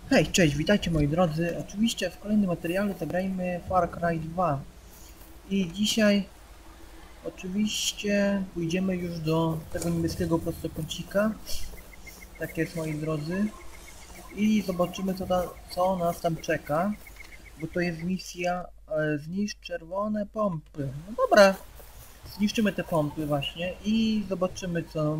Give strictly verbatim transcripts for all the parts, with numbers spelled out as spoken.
Hej, cześć, witajcie moi drodzy. Oczywiście w kolejnym materiale zagrajmy Far Cry dwa. I dzisiaj oczywiście pójdziemy już do tego niebieskiego prostokącika. Tak jest moi drodzy. I zobaczymy co, ta, co nas tam czeka. Bo to jest misja e, zniszcz czerwone pompy. No dobra, zniszczymy te pompy właśnie i zobaczymy co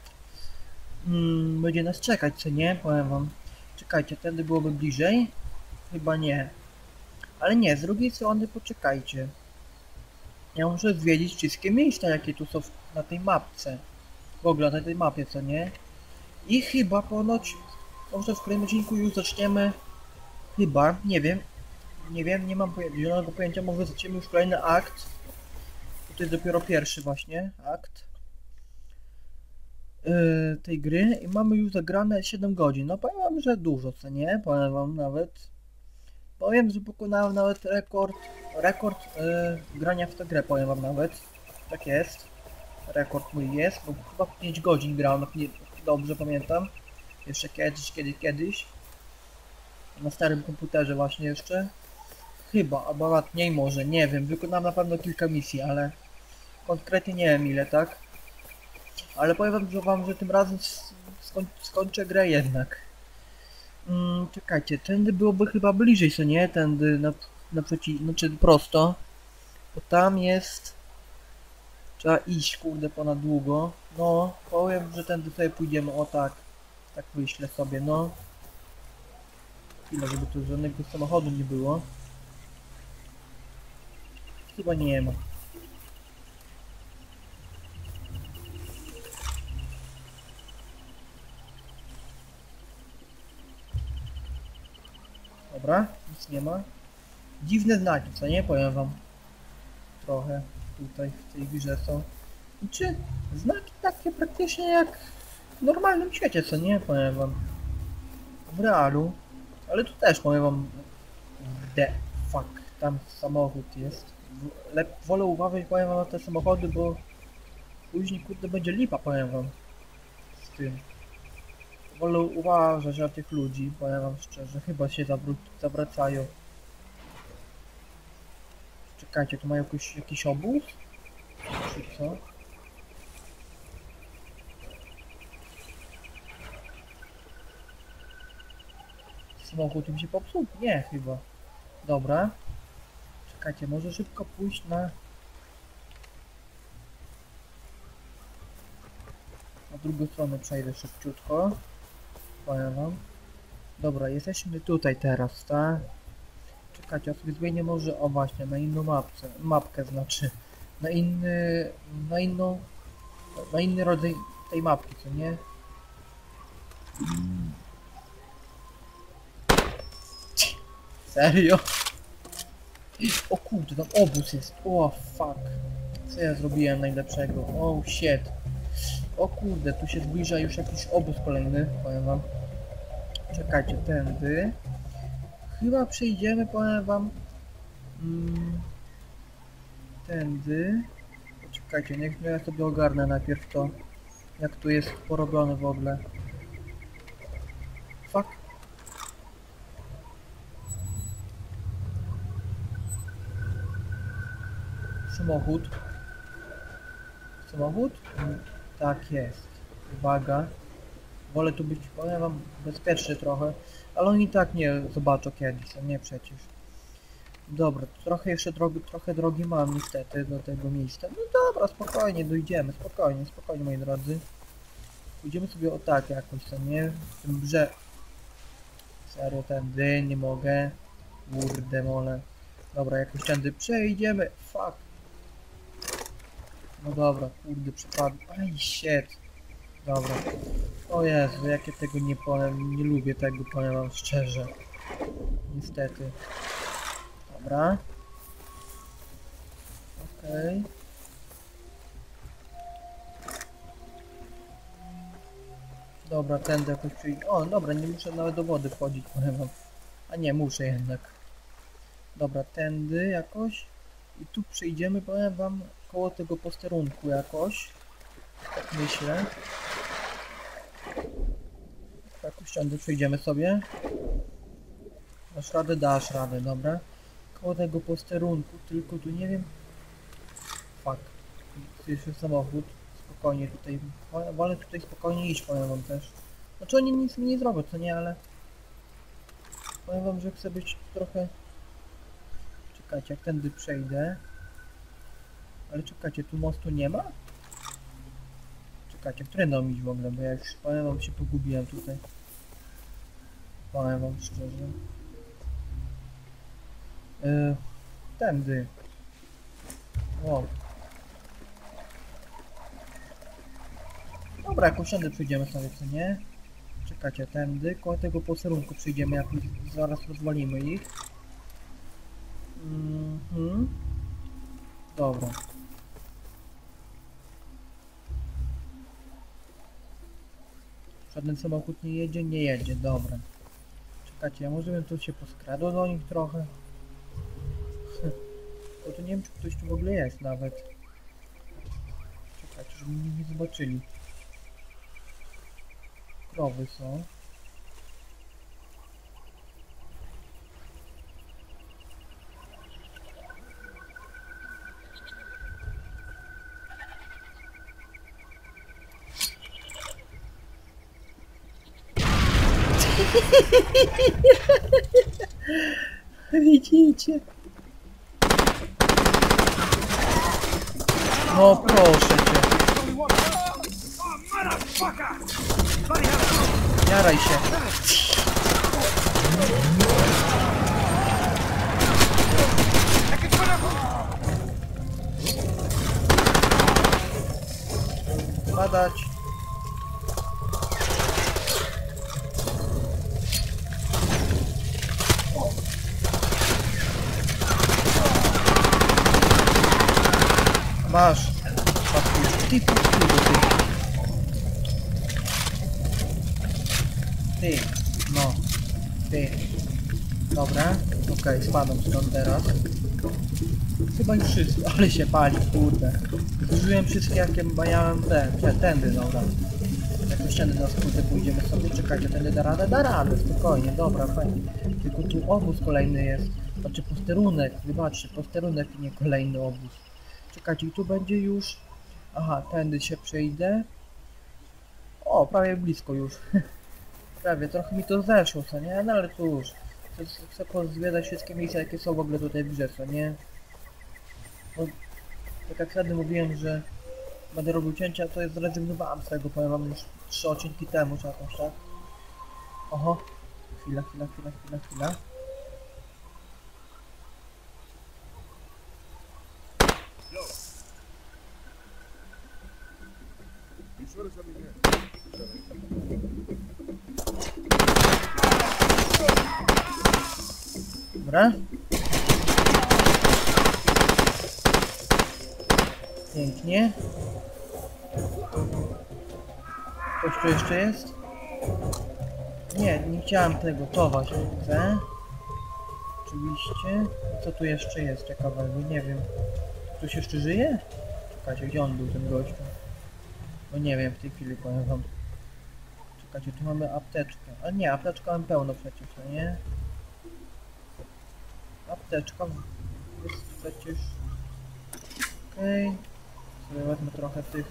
mm, będzie nas czekać, co nie? Powiem wam. Czekajcie, wtedy byłoby bliżej? Chyba nie. Ale nie, z drugiej strony poczekajcie. Ja muszę zwiedzić wszystkie miejsca, jakie tu są na tej mapce. W ogóle na tej mapie, co nie? I chyba ponoć, może w kolejnym odcinku już zaczniemy. Chyba, nie wiem. Nie wiem, nie mam poja zielonego pojęcia, może zaczniemy już kolejny akt. To jest dopiero pierwszy właśnie akt yy, tej gry. I mamy już zagrane siedem godzin. No powiem wam, że dużo, co nie? Powiem wam nawet. Powiem, że pokonałem nawet rekord, rekord yy, grania w tę grę, powiem wam nawet. Tak jest. Rekord mój jest, bo chyba pięć godzin grałem, nie, dobrze pamiętam. Jeszcze kiedyś, kiedyś, kiedyś. Na starym komputerze właśnie jeszcze. Chyba, albo nawet mniej może, nie wiem. Wykonałem na pewno kilka misji, ale konkretnie nie wiem ile, tak? Ale powiem wam, że, wam, że tym razem skoń, skończę grę jednak. Mm, czekajcie, tędy byłoby chyba bliżej, co nie? Tędy na, naprzeciw, znaczy prosto. Bo tam jest... Trzeba iść, kurde, ponad długo. No, powiem, że tędy sobie pójdziemy, o tak. Tak wyślę sobie, no. Chwilę, żeby tu żadnego samochodu nie było. Chyba nie ma. Dobra, nic nie ma. Dziwne znaki, co nie? Powiem wam. Trochę tutaj w tej grze są. I czy znaki takie praktycznie jak w normalnym świecie, co nie? Powiem wam. W realu. Ale tu też powiem wam. The fuck. Tam samochód jest. Lep wolę uważać, powiem wam, na te samochody, bo później kurde będzie lipa, powiem wam. Z tym. Wolę uważać na tych ludzi, powiem wam szczerze. Chyba się zawró zawracają. Czekajcie, tu mają jakiś, jakiś obóz? Czy co? Samochód im się popsuł? Nie, chyba. Dobra. Czekajcie, może szybko pójść na... Na drugą stronę przejdę szybciutko. Powiem wam. Dobra, jesteśmy tutaj teraz, tak? Czekajcie, ja sobie zmienię może, o właśnie, na inną mapkę, mapkę znaczy. Na inny... Na inną... Na inny rodzaj tej mapki, co nie? Serio? O kurde, tam obóz jest. O fuck. Co ja zrobiłem najlepszego? Oh shit. O kurde, tu się zbliża już jakiś obóz kolejny, powiem wam. Czekajcie, tędy. Chyba przejdziemy, powiem wam. Mm, tędy. Poczekajcie, niech ja sobie ogarnę najpierw to. Jak tu jest porobione w ogóle. Fuck. Samochód. Samochód? Mm, tak jest. Uwaga. Wolę tu być, powiem wam, bezpieczny trochę. Ale oni i tak nie zobaczą kiedyś, a nie przecież. Dobra, trochę jeszcze drogi, trochę drogi mam niestety do tego miejsca. No dobra, spokojnie, dojdziemy, spokojnie, spokojnie moi drodzy. Pójdziemy sobie o tak jakoś, co nie? W tym brze... Serio, tędy, nie mogę. Kurde mole. Dobra, jakoś tędy przejdziemy. Fuck. No dobra, kurde, przypadł. Aj, shit. Dobra. O Jezu, jak ja tego nie powiem, nie lubię tego, powiem wam szczerze. Niestety. Dobra. Okej. Okay. Dobra, tędy jakoś przyjdzie. O, dobra, nie muszę nawet do wody wchodzić, powiem wam. A nie, muszę jednak. Dobra, tędy jakoś. I tu przyjdziemy, powiem wam, koło tego posterunku jakoś. Tak myślę. Jakoś tędy przejdziemy sobie. Dasz radę, dasz radę, dobra. Koło tego posterunku, tylko tu nie wiem... Fuck. Tu jest już samochód. Spokojnie tutaj. Wolę, wolę tutaj spokojnie iść, powiem wam też. Znaczy oni nic mi nie zrobią, co nie, ale... Powiem wam, że chcę być trochę... Czekajcie, jak tędy przejdę. Ale czekajcie, tu mostu nie ma? Czekajcie, którędy iść w ogóle, bo ja już powiem wam, się pogubiłem tutaj. Powiem wam szczerze. Yy, tędy. O. Dobra, jakoś tędy przyjdziemy sobie, co nie? Czekajcie, tędy, koło tego posterunku przyjdziemy, jak zaraz rozwalimy ich. Mhm. Dobra. Żaden samochód nie jedzie? Nie jedzie, dobra. Czekajcie, ja może bym tu się poskradł do nich trochę. Bo to nie wiem, czy ktoś tu w ogóle jest nawet. Czekajcie, żeby mnie nie zobaczyli. Krowy są. Widzicie? No proszę cię. Jaraj się. Padać. Masz. Ty, ty, ty, ty. Ty. No. Ty. Dobra. Okej, okay, spadam stąd teraz. Chyba już wszystko, ale się pali, kurde. Zużyłem wszystkie, jakie miałem te, te, tędy, dobra. Jakoś tędy na skróty pójdziemy sobie, czekajcie, tędy da radę, da radę, spokojnie, dobra, fajnie. Tylko tu obóz kolejny jest, znaczy posterunek, wybaczcie, posterunek, nie kolejny obóz. Czekajcie, i tu będzie już, aha, tędy się przejdę. O, prawie blisko już. Prawie, trochę mi to zeszło, co nie, no ale tu już. Chcę, chcę pozwiedzać wszystkie miejsca, jakie są w ogóle tutaj w grze, co nie. Bo, tak jak wtedy mówiłem, że będę robił cięcia, to jest zrezygnowałem z tego, powiem wam już trzy odcinki temu, czy jakoś tak. Oho, chwila, chwila, chwila, chwila, chwila. Dobra. Pięknie. Coś tu jeszcze jest? Nie, nie chciałem tego, tować chcę. Oczywiście. Co tu jeszcze jest ciekawego? Nie wiem. Ktoś jeszcze żyje? Czekajcie, gdzie on był, ten gościu? No nie wiem, w tej chwili powiem wam. Czekajcie, tu mamy apteczkę. A nie, apteczka mam pełno przecież, no nie? Apteczka jest przecież... Okej. Okay. Sobie wezmę trochę tych...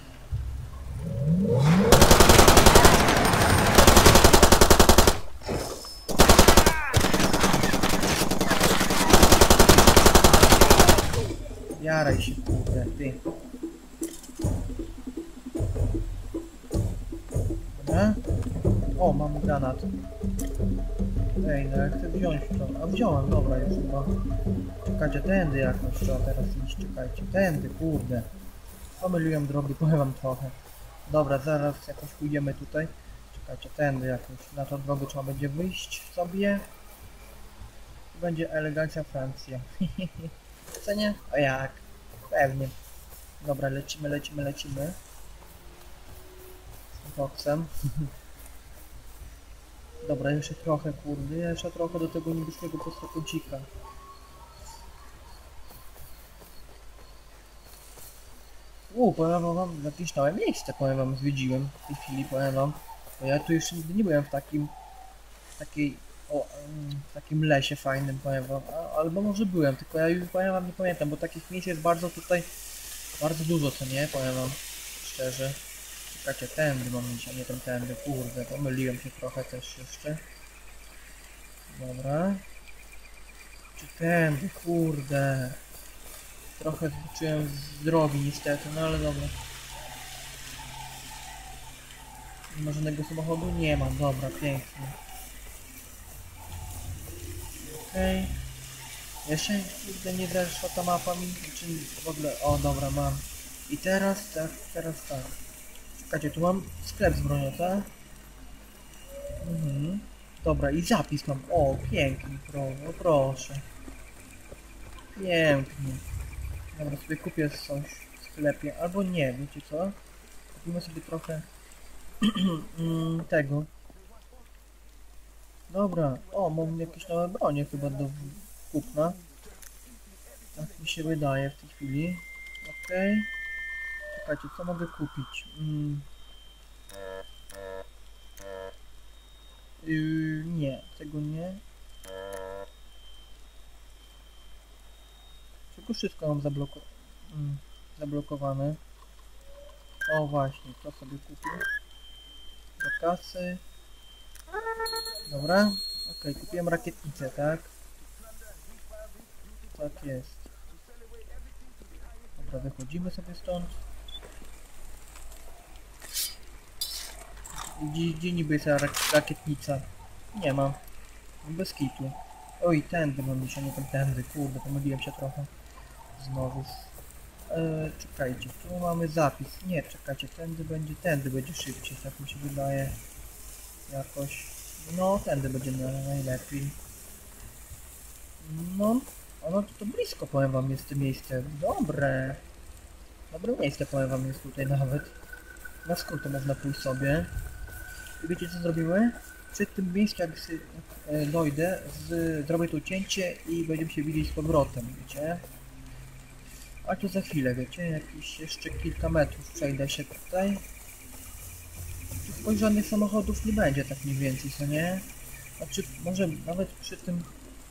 Jaraj się, kurde, ty. Dobra. O, mam granat. Ej, no ja chcę wziąć to. A wziąłem, dobra, już chyba. Czekajcie, tędy jakoś trzeba teraz iść, czekajcie. Tędy, kurde. Pomyliłem drogi, powiem wam trochę. Dobra, zaraz jakoś pójdziemy tutaj. Czekajcie, tędy jakoś. Na tą drogę trzeba będzie wyjść sobie. Będzie elegancja Francja. Co nie? A jak? Pewnie. Dobra, lecimy, lecimy, lecimy. Z boksem. Dobra, jeszcze trochę, kurde, jeszcze trochę do tego niebieskiego posterunka. Uuu, powiem wam, jakieś nowe miejsce, powiem wam, zwiedziłem w tej chwili, powiem wam. Bo ja tu jeszcze nigdy nie byłem w takim, w takiej, O, mm, w takim lesie fajnym, powiem wam. A, albo może byłem, tylko ja już powiem wam nie pamiętam, bo takich miejsc jest bardzo tutaj, bardzo dużo, co nie? Powiem wam szczerze. Czekajcie, tędy mam iść, a nie ten tędy, kurde, pomyliłem się trochę też jeszcze. Dobra. Czy tędy, kurde. Trochę zboczyłem z drogi niestety, no ale dobra. Nie ma żadnego samochodu? Nie mam, dobra, pięknie. Okej. Okay. Jeszcze kurde nie zeszła ta mapa mi, czy w ogóle, o dobra mam. I teraz tak, teraz tak. Czekajcie, tu mam sklep z bronią, tak? Mhm. Dobra, i zapis mam, o pięknie, pro, no proszę. Pięknie. Dobra, sobie kupię coś w sklepie, albo nie, wiecie co? Kupimy sobie trochę tego. Dobra, o, mam jakieś nowe bronie chyba do kupna. Tak mi się wydaje w tej chwili. Okej. Okay. Czekajcie, co mogę kupić? Mm. Yy, nie, tego nie. Tylko wszystko mam zabloko mm, zablokowane. O właśnie, to sobie kupię. Do kasy. Dobra. Okej, okay, kupiłem rakietnicę, tak? Tak jest. Dobra, wychodzimy sobie stąd. Gdzie, gdzie niby jest rak rakietnica? Nie ma. Bez kitu. Oj, tędy mam iść, a nie tam tędy. Kurde, pomyliłem się trochę. Znowu. Eee, czekajcie, tu mamy zapis. Nie, czekajcie, tędy będzie, tędy będzie szybciej, tak mi się wydaje. Jakoś. No, tędy będzie najlepiej. No, ono to, to blisko, powiem wam, jest to miejsce. Dobre. Dobre miejsce, powiem wam, jest tutaj nawet. Na skróty można pójść sobie. I wiecie co zrobimy? Przy tym miejscu, jak sy, e, dojdę, z, zrobię tu cięcie i będziemy się widzieć z powrotem, wiecie? A to za chwilę, wiecie? Jakieś jeszcze kilka metrów przejdę się tutaj. Tu chyba żadnych samochodów nie będzie, tak mniej więcej, co nie? Znaczy, może nawet przy tym...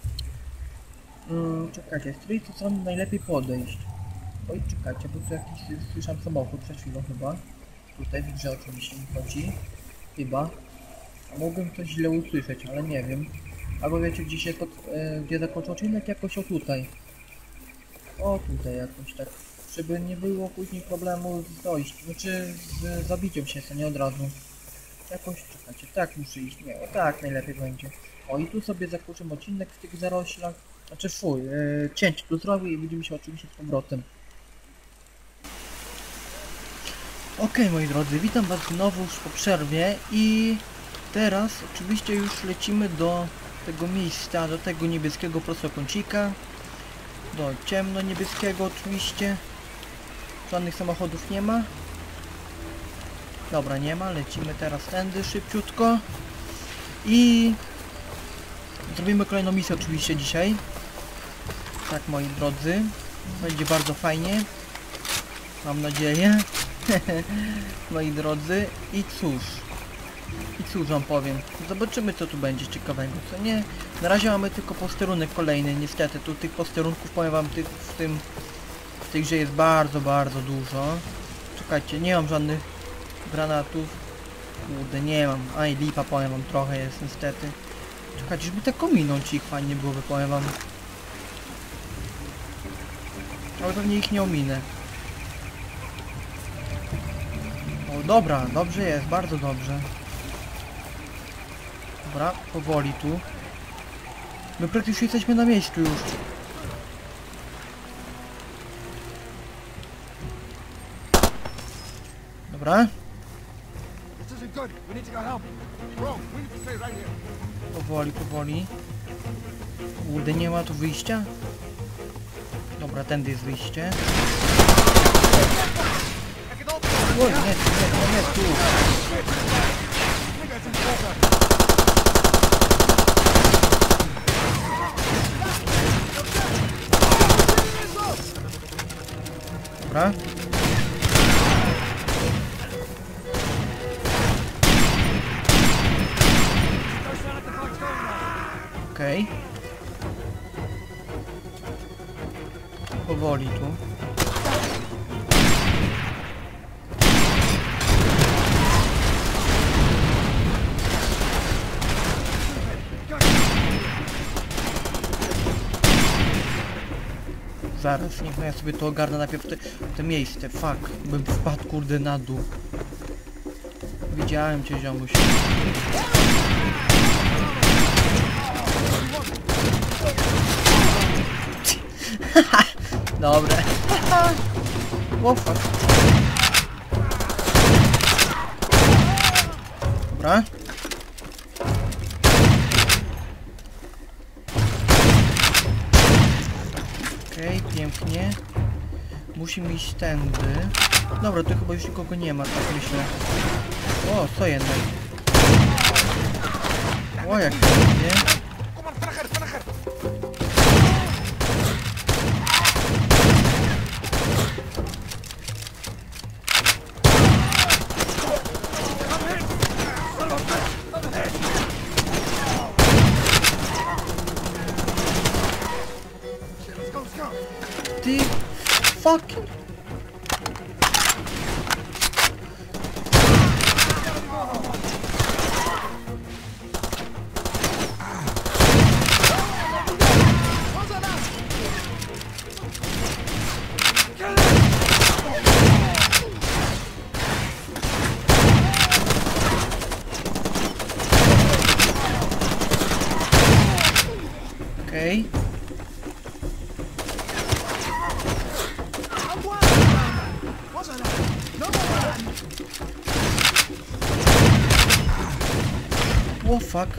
Hmm, czekajcie, z której strony najlepiej podejść? Oj, czekajcie, bo tu jakiś słyszałem samochód przed chwilą chyba. Tutaj w grze oczywiście mi chodzi. Chyba. A mogłem coś źle usłyszeć, ale nie wiem. Albo wiecie, gdzie się pod, e, gdzie zakończył odcinek, jakoś o tutaj. O tutaj jakoś tak. Żeby nie było później problemu z dojściem, znaczy z zabiciem się, co nie od razu. Jakoś, czekajcie, tak muszę iść, nie, o tak najlepiej będzie. O i tu sobie zakończymy odcinek w tych zaroślach. Znaczy fuj, e, cięcie tu zrobię i widzimy się oczywiście z powrotem. Ok, moi drodzy, witam was znowu już po przerwie i teraz oczywiście już lecimy do tego miejsca, do tego niebieskiego prostokącika, do ciemno-niebieskiego oczywiście. Żadnych samochodów nie ma. Dobra, nie ma, lecimy teraz tędy szybciutko i zrobimy kolejną misję oczywiście dzisiaj. Tak, moi drodzy, będzie bardzo fajnie, mam nadzieję. Moi drodzy, i cóż, i cóż wam powiem, zobaczymy co tu będzie ciekawego, co nie? Na razie mamy tylko posterunek kolejny, niestety, tu tych posterunków, powiem wam, tych, w tym, w tej grze jest bardzo, bardzo dużo. Czekajcie, nie mam żadnych granatów, kurde, nie mam, aj lipa, powiem wam, trochę jest niestety. Czekajcie, żeby tak ominąć ich fajnie byłoby, powiem wam. Ale pewnie ich nie ominę. O, dobra, dobrze jest, bardzo dobrze. Dobra, powoli tu. My praktycznie jesteśmy na miejscu już. Dobra. Powoli, powoli. Kurde, nie ma tu wyjścia? Dobra, tędy jest wyjście. Oj, nie, nie, nie, nie, tu. Dobra. Okej. Okay. Powoli tu. Zaraz, niech ja sobie to ogarnę najpierw te, te miejsce. Fuck, bym wpadł kurde na dół. Widziałem cię, ziomuś. Dobre. O fuck. Dobra. Okej, okay, pięknie. Musimy iść tędy. Dobra, tu chyba już nikogo nie ma, tak myślę. O, co jednak? O, jak pięknie. Ty fucking... Okej. Okay. Oh fuck.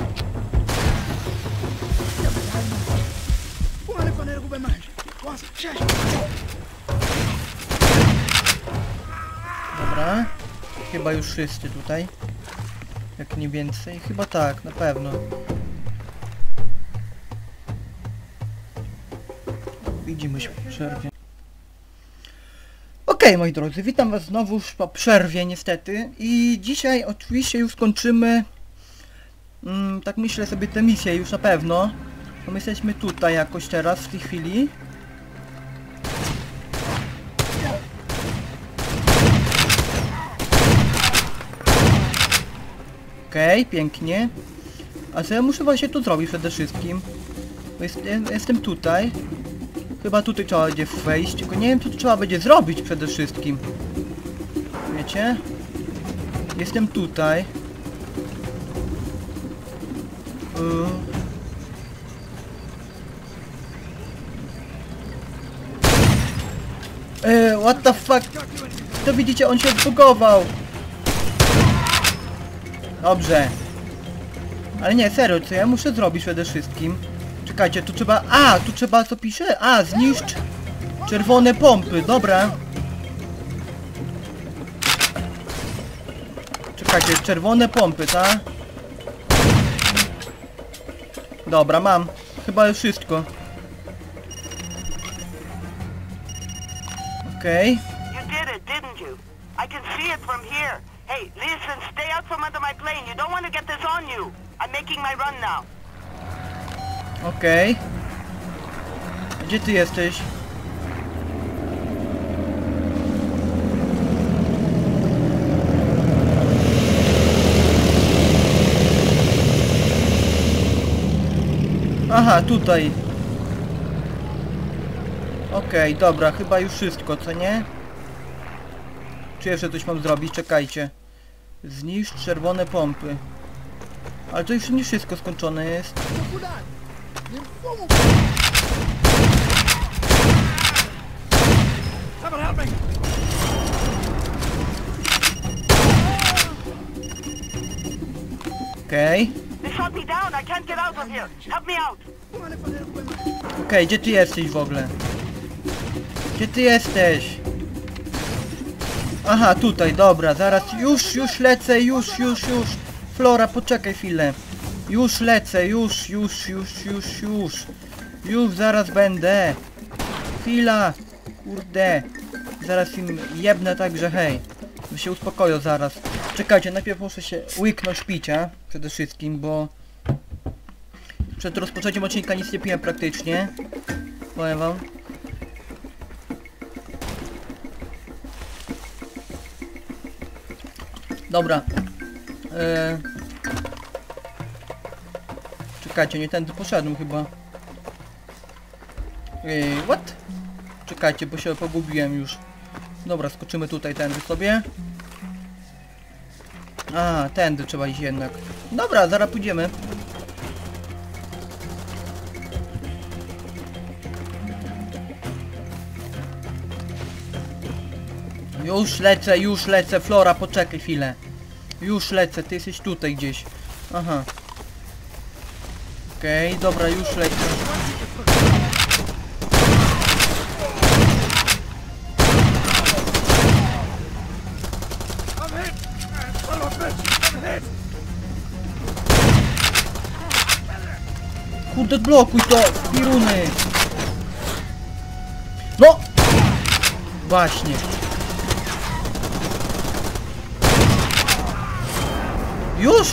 Dobra. Chyba już wszyscy tutaj. Jak nie więcej. Chyba tak, na pewno. Widzimy się po przerwie. Okej, okay, moi drodzy, witam was znowu już po przerwie niestety. I dzisiaj oczywiście już skończymy... Mm, tak myślę sobie tę misję już na pewno. Bo my jesteśmy tutaj jakoś teraz, w tej chwili. Okej, okay, pięknie. A co ja muszę właśnie tu zrobić przede wszystkim? Bo jest, jestem tutaj. Chyba tutaj trzeba będzie wejść, tylko nie wiem co tu trzeba będzie zrobić przede wszystkim. Wiecie? Jestem tutaj. Eee, what the fuck? To widzicie, on się zbugował. Dobrze. Ale nie, serio, co ja muszę zrobić przede wszystkim? Czekajcie, tu trzeba... A, tu trzeba, co pisze? A, zniszcz czerwone pompy, dobra. Czekajcie, czerwone pompy, tak? Dobra, mam. Chyba już wszystko. Okej. You did it, didn't you? I can see it from here. Hey, listen, stay out from under my plane. You don't want to get this on you. I'm making my run now. Okej. Gdzie ty jesteś? Aha, tutaj. Okej, okay, dobra, chyba już wszystko, co nie? Czy jeszcze coś mam zrobić? Czekajcie. Zniszcz czerwone pompy. Ale to już nie wszystko skończone jest. Okej. Okej, gdzie ty jesteś w ogóle? Gdzie ty jesteś? Aha, tutaj, dobra, zaraz, już, już lecę, już, już, już. Flora, poczekaj chwilę. Już lecę, już, już, już, już, już. Już zaraz będę. Chwila. Kurde. Zaraz im jebnę, także hej. By się uspokoją zaraz. Czekajcie, najpierw muszę się łyknąć picia. Przede wszystkim, bo... Przed rozpoczęciem odcinka nic nie piłem praktycznie. Powiem wam. Dobra. Eee... Czekajcie, nie tędy poszedłem chyba. Eee, what? Czekajcie, bo się pogubiłem już. Dobra, skoczymy tutaj tędy sobie. A, tędy trzeba iść jednak. Dobra, zaraz pójdziemy. Już lecę, już lecę, Flora, poczekaj chwilę. Już lecę, ty jesteś tutaj gdzieś. Aha. Okej, okay, dobra, już lecę. Kurde, blokuj to! Piruny! No! Właśnie. Już?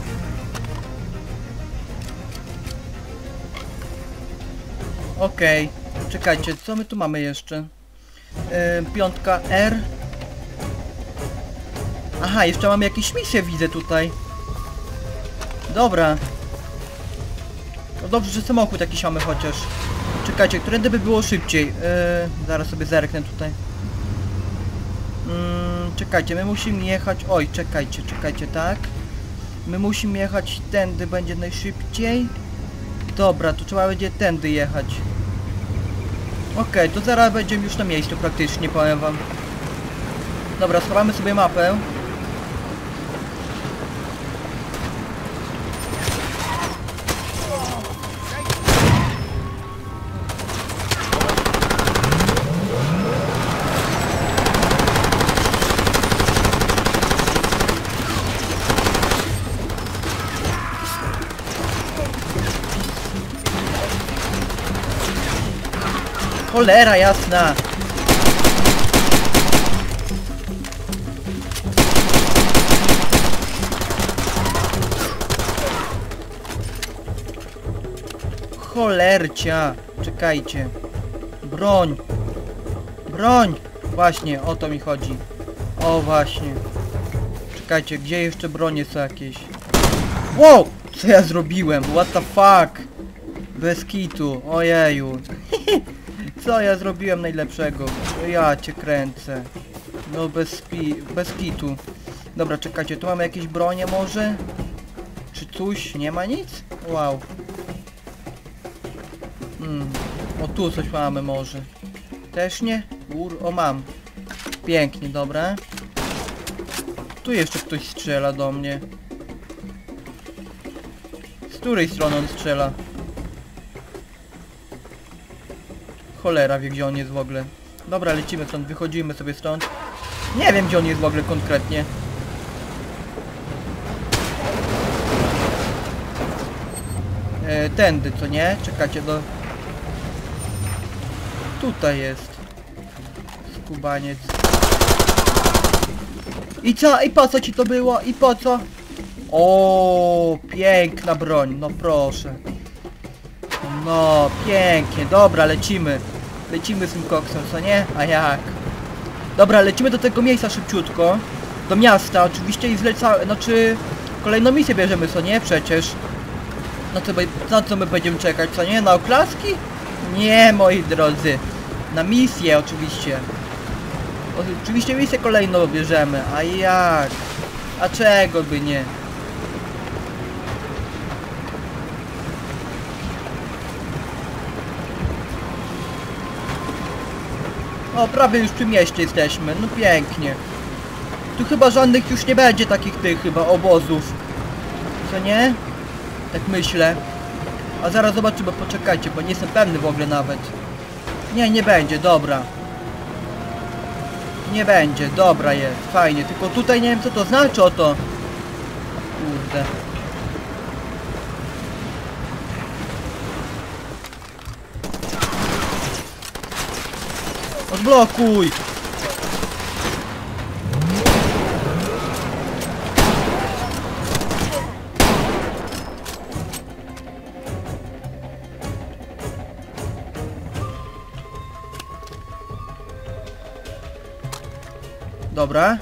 Okej. Okay. Czekajcie, co my tu mamy jeszcze? Yy, piątka R. Aha, jeszcze mamy jakieś misje, widzę tutaj. Dobra. No dobrze, że samochód jakiś mamy chociaż. Czekajcie, którędy by było szybciej? Yy, zaraz sobie zerknę tutaj. Yy, czekajcie, my musimy jechać... Oj, czekajcie, czekajcie, tak. My musimy jechać tędy, będzie najszybciej. Dobra, to trzeba będzie tędy jechać. Okej, okay, to zaraz będziemy już na miejscu praktycznie, powiem wam. Dobra, schowamy sobie mapę. Cholera jasna! Cholercia! Czekajcie. Broń! Broń! Właśnie, o to mi chodzi. O właśnie. Czekajcie, gdzie jeszcze bronie są jakieś? Wow! Co ja zrobiłem? What the fuck? Bez kitu. Ojeju. Co ja zrobiłem najlepszego? Ja cię kręcę. No bez pi... bez kitu. Dobra, czekajcie, tu mamy jakieś bronie może? Czy coś? Nie ma nic? Wow. Hmm. O, tu coś mamy może. Też nie? Ur... O, mam. Pięknie, dobra. Tu jeszcze ktoś strzela do mnie. Z której strony on strzela? Cholera wie, gdzie on jest w ogóle. Dobra, lecimy stąd, wychodzimy sobie stąd. Nie wiem, gdzie on jest w ogóle konkretnie. E, tędy, co nie? Czekajcie do... Tutaj jest. Skubaniec. I co? I po co ci to było? I po co? O, piękna broń, no proszę. No, pięknie, dobra, lecimy. Lecimy z tym koksem, co nie? A jak? Dobra, lecimy do tego miejsca szybciutko. Do miasta, oczywiście i zlecamy, znaczy... Kolejną misję bierzemy, co nie? Przecież. Na co, na co my będziemy czekać, co nie? Na oklaski? Nie, moi drodzy. Na misję, oczywiście. O, oczywiście misję kolejną bierzemy, a jak? A czego by nie? O, prawie już przy mieście jesteśmy, no pięknie. Tu chyba żadnych już nie będzie takich tych chyba obozów. Co nie? Tak myślę. A zaraz zobaczymy, poczekajcie, bo nie jestem pewny w ogóle nawet. Nie, nie będzie, dobra. Nie będzie, dobra jest, fajnie. Tylko tutaj nie wiem co to znaczy o to. Kurde. Odblokuj! Dobra.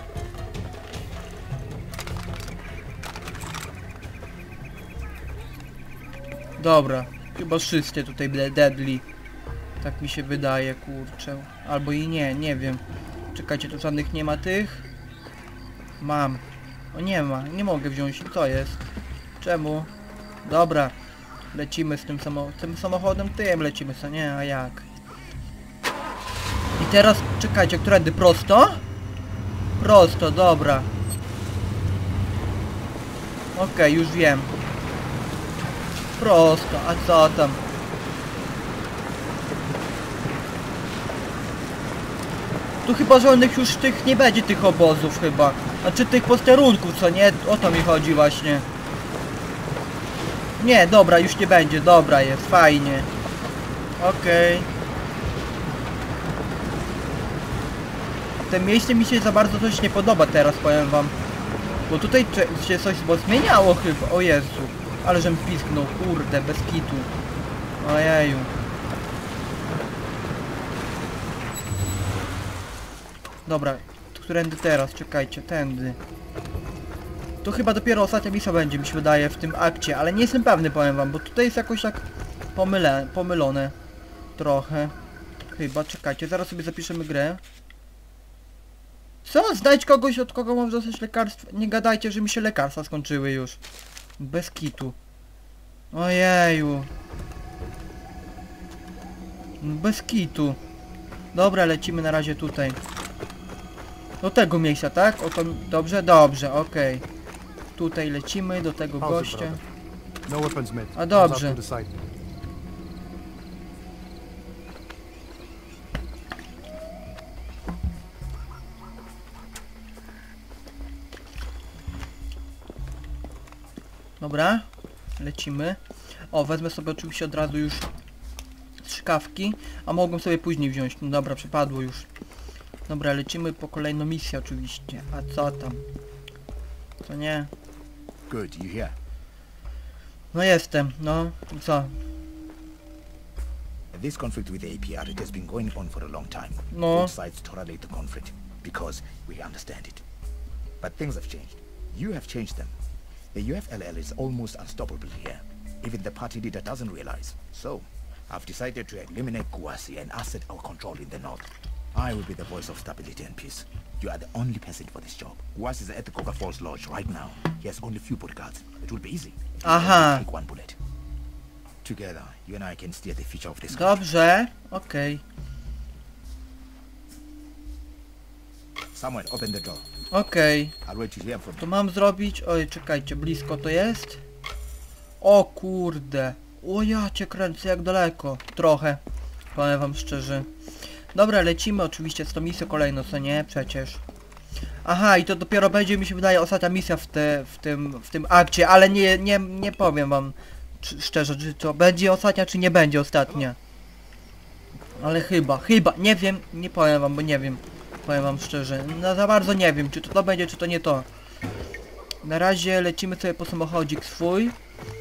Dobra. Chyba wszystkie tutaj deadly. Tak mi się wydaje, kurczę. Albo i nie, nie wiem. Czekajcie, tu żadnych nie ma tych. Mam. O, nie ma, nie mogę wziąć. Co jest? Czemu? Dobra. Lecimy z tym, samo tym samochodem, tym lecimy, co nie? A jak? I teraz, czekajcie, którędy? Prosto? Prosto, dobra. Okej, okay, już wiem. Prosto, a co tam? Tu chyba żadnych już tych nie będzie, tych obozów chyba. Znaczy tych posterunków, co nie? O to mi chodzi właśnie. Nie, dobra, już nie będzie, dobra jest, fajnie. Okej. Okay. Te miejsce mi się za bardzo coś nie podoba teraz, powiem wam. Bo tutaj się coś bo zmieniało chyba, o Jezu. Ale żem pisknął, kurde, bez kitu. Ojeju. Dobra, którędy teraz? Czekajcie, tędy. To chyba dopiero ostatnia misja będzie, mi się wydaje, w tym akcie, ale nie jestem pewny, powiem wam, bo tutaj jest jakoś tak pomylę, pomylone. Trochę. Chyba, czekajcie, zaraz sobie zapiszemy grę. Co? Znajdź kogoś, od kogo mam dostać lekarstwo. Nie gadajcie, że mi się lekarstwa skończyły już. Bez kitu. Ojeju. Bez kitu. Dobra, lecimy na razie tutaj. Do tego miejsca, tak? O to... Dobrze? Dobrze, okej. Okay. Tutaj lecimy, do tego gościa. A dobrze. Dobra, lecimy. O, wezmę sobie oczywiście od razu już strzykawki, a mogłem sobie później wziąć. No dobra, przepadło już. Dobra, lecimy po kolejną misję oczywiście. A co tam? Co nie? Good, you here? No jestem, no. I co? This conflict with the A P R, it has been going on for a long time. No. Both sides tolerate the conflict because we understand it. But things have changed. You have changed them. The U F L L is almost unstoppable here. Even the party leader doesn't realize. So, I've decided to eliminate Guasi and assert our control in the north. I will be the voice of stability and peace. You are the only person for this job. Guasi is at the Coca Falls Lodge right now. He has only few bodyguards. It will be easy. Aha. Take one bullet. Together, you and I can steer the future of this country. Dobrze, okej. Okay. Samuel, open the door. Okej. I'll wait to hear from you. To mam zrobić... Oj, czekajcie, blisko to jest? O kurde. O ja cię kręcę, jak daleko. Trochę. Powiem wam szczerze. Dobra, lecimy oczywiście z tą misją kolejną, co nie? Przecież. Aha, i to dopiero będzie, mi się wydaje, ostatnia misja w, te, w, tym, w tym akcie, ale nie, nie, nie powiem wam czy, szczerze, czy to będzie ostatnia, czy nie będzie ostatnia. Ale chyba, chyba, nie wiem, nie powiem wam, bo nie wiem. Powiem wam szczerze, no za bardzo nie wiem, czy to to będzie, czy to nie to. Na razie lecimy sobie po samochodzik swój.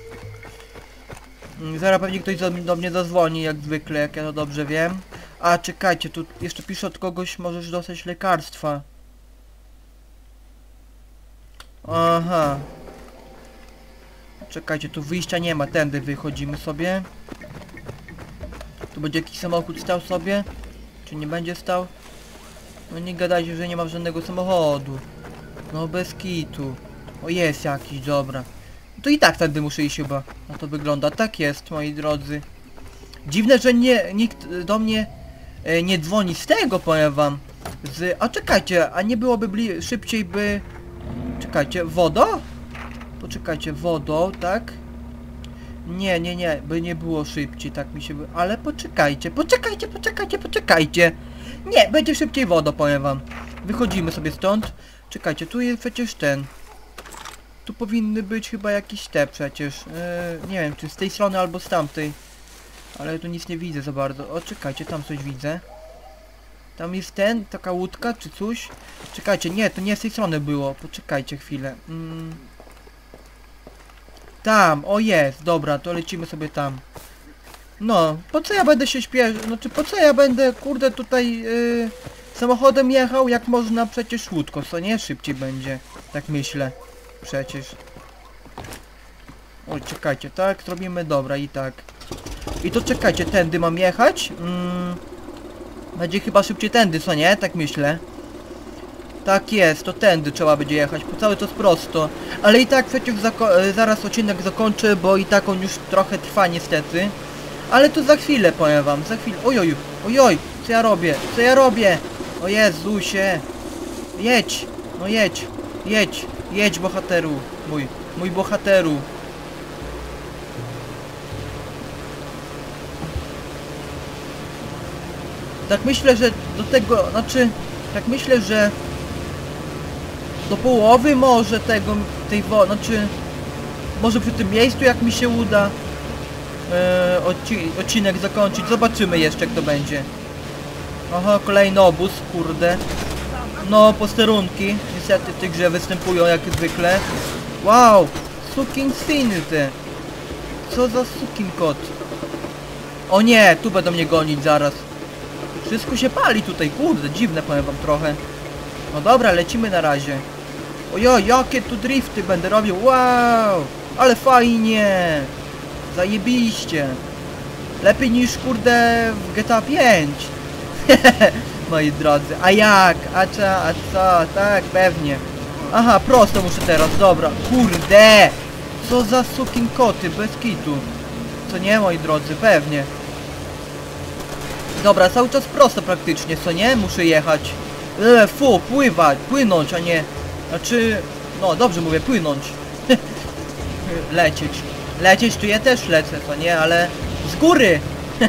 Zaraz pewnie ktoś do, do mnie zadzwoni, jak zwykle, jak ja to dobrze wiem. A, czekajcie, tu jeszcze pisze od kogoś, możesz dostać lekarstwa. Aha. Czekajcie, tu wyjścia nie ma, tędy wychodzimy sobie. Tu będzie jakiś samochód stał sobie? Czy nie będzie stał? No nie gadajcie, że nie ma żadnego samochodu. No bez kitu. O, jest jakiś, dobra. To i tak tędy muszę iść chyba. No to wygląda, tak jest, moi drodzy. Dziwne, że nie, nikt do mnie e, nie dzwoni z tego, powiem wam. Z... A czekajcie, a nie byłoby bli... szybciej by... Czekajcie, wodo? Poczekajcie, wodą, tak? Nie, nie, nie, by nie było szybciej, tak mi się by... Ale poczekajcie, poczekajcie, poczekajcie, poczekajcie. Nie, będzie szybciej wodą, powiem wam. Wychodzimy sobie stąd. Czekajcie, tu jest przecież ten. Tu powinny być chyba jakieś te przecież. Yy, nie wiem, czy z tej strony albo z tamtej. Ale tu nic nie widzę za bardzo. O, czekajcie, tam coś widzę. Tam jest ten, taka łódka, czy coś. Czekajcie, nie, to nie z tej strony było. Poczekajcie chwilę. Mm. Tam, o jest, dobra, to lecimy sobie tam. No, po co ja będę się śpieszył, znaczy po co ja będę, kurde, tutaj yy, samochodem jechał, jak można przecież łódką, co nie? Szybciej będzie. Tak myślę. Przecież. Oj, czekajcie, tak? Zrobimy, dobra, i tak. I to czekajcie, tędy mam jechać? Mm, będzie chyba szybciej tędy, co nie? Tak myślę. Tak jest, to tędy trzeba będzie jechać, bo cały czas prosto. Ale i tak przecież zaraz odcinek zakończę, bo i tak on już trochę trwa niestety. Ale to za chwilę, powiem wam, za chwilę. Ojoj, ojoj, co ja robię? Co ja robię? O Jezusie. Jedź, no jedź, jedź, jedź bohateru, mój, mój bohateru. Tak myślę, że do tego, znaczy, tak myślę, że do połowy może tego, tej wody, znaczy, może przy tym miejscu jak mi się uda e, odci odcinek zakończyć, zobaczymy jeszcze jak to będzie. Aha, kolejny obóz, kurde. No, posterunki, niestety w tej grze występują jak zwykle. Wow, sukin syny ty. Co za sukin kot. O nie, tu będą mnie gonić zaraz. Wszystko się pali tutaj, kurde, dziwne powiem wam trochę. No dobra, lecimy na razie. Ojoj, jakie tu drifty będę robił, wow! Ale fajnie! Zajebiście! Lepiej niż, kurde, w G T A pięć. Moi drodzy, a jak? A co? A co? Tak, pewnie. Aha, prosto muszę teraz, dobra. Kurde! Co za sukin koty, bez kitu. Co nie, moi drodzy, pewnie. Dobra, cały czas prosto praktycznie, co nie? Muszę jechać. Eee, fu, pływać, płynąć, a nie... Znaczy... No, dobrze mówię, płynąć. Lecieć. Lecieć, tu ja też lecę, co nie? Ale... Z góry!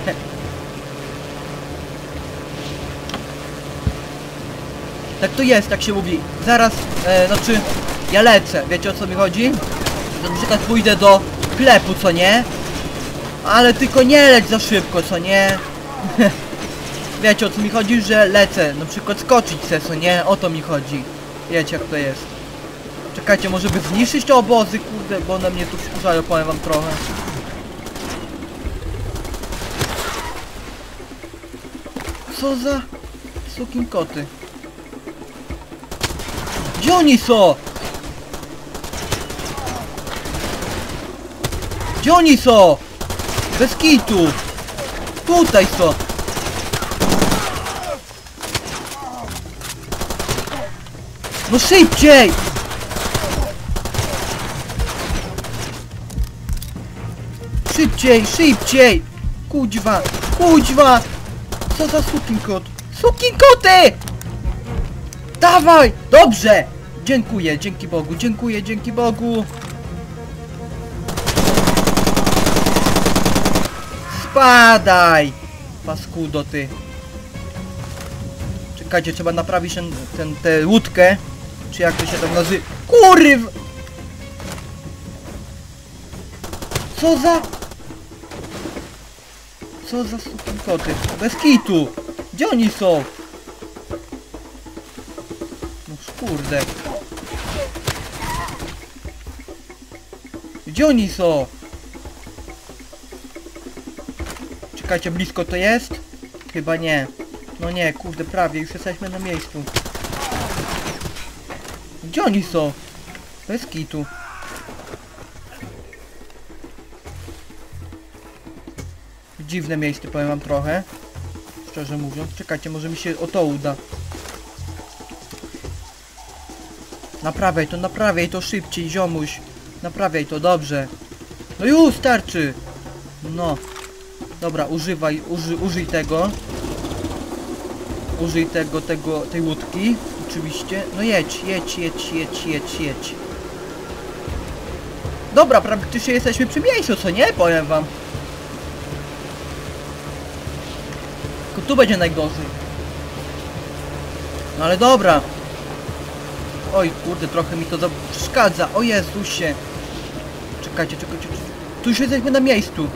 Tak to jest, tak się mówi. Zaraz, e, znaczy... Ja lecę, wiecie o co mi chodzi? Na przykład pójdę do sklepu, co nie? Ale tylko nie leć za szybko, co nie? Wiecie o co mi chodzi, że lecę, na przykład skoczyć se, co nie? O to mi chodzi. Wiecie jak to jest. Czekajcie, może by zniszczyć te obozy, kurde, bo one mnie tu wkurzają, powiem wam trochę. Co za sukin koty? Gdzie oni są? Gdzie oni są? Bez kitu. Tutaj są. No szybciej! Szybciej, szybciej! Kuźwa, kuźwa! Co za sukin kot? Sukin koty! Dawaj! Dobrze! Dziękuję, dzięki Bogu, dziękuję, dzięki Bogu! Spadaj! Paskudo ty! Czekajcie, trzeba naprawić ten, ten, tę łódkę. Czy jak to się tak nazywa? Kurw! Co za... Co za sukin koty? Bez kitu! Gdzie oni są? No kurde. Gdzie oni są? Czekajcie, blisko to jest? Chyba nie. No nie, kurde, prawie, już jesteśmy na miejscu. Gdzie oni są? Bez kitu. Dziwne miejsce, powiem wam trochę. Szczerze mówiąc. Czekajcie, może mi się o to uda. Naprawiaj to, naprawiaj to szybciej, ziomuś. Naprawiaj to, dobrze. No już, starczy. No. Dobra, używaj, uży, użyj tego. Użyj tego, tego, tej łódki. Oczywiście. No jedź, jedź, jedź, jedź, jedź, jedź. Dobra, praktycznie jesteśmy przy miejscu, co nie? Powiem wam. Tylko tu będzie najgorzej. No ale dobra. Oj, kurde, trochę mi to przeszkadza. O Jezusie. Czekajcie, czekajcie, czekajcie. Tu już jesteśmy na miejscu.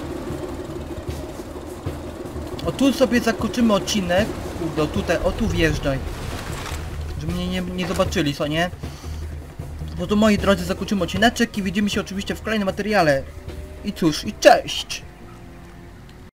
O tu sobie zakończymy odcinek. Kurde, o tutaj, o tu wjeżdżaj. Żeby mnie nie, nie zobaczyli, co nie? Bo tu, moi drodzy, zakończymy odcineczek i widzimy się oczywiście w kolejnym materiale. I cóż, i cześć!